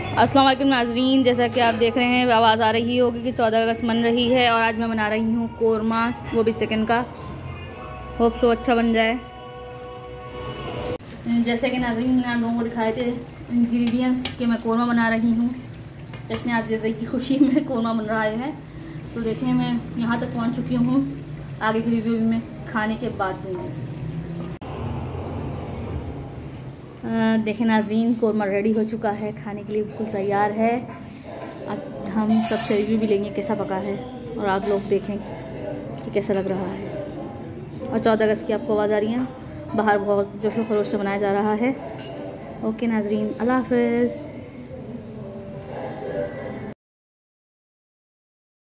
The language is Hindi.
अस्सलाम वालेकुम नाज़रीन, जैसा कि आप देख रहे हैं आवाज़ आ रही होगी कि 14 अगस्त बन रही है और आज मैं बना रही हूँ कोरमा, वो भी चिकन का। होप सो अच्छा बन जाए। जैसे कि नाज़रीन ने आप लोगों को दिखाए थे इंग्रेडिएंट्स कि मैं कोरमा बना रही हूँ। जश्न आज़ादी की खुशी में कोरमा बन रहा है। तो देखें मैं यहाँ तक पहुँच चुकी हूँ। आगे की रिव्यू में खाने के बाद दूँगी। देखें नाज़रीन, कोरमा रेडी हो चुका है, खाने के लिए बिल्कुल तैयार है। अब हम सबसे रिव्यू भी लेंगे कैसा पका है और आप लोग देखें कि कैसा लग रहा है। और 14 अगस्त की आपको आवाज़ आ रही है, बाहर बहुत जोशो खरोश से मनाया जा रहा है। ओके नाज़रीन, अल्लाह हाफ़िज़।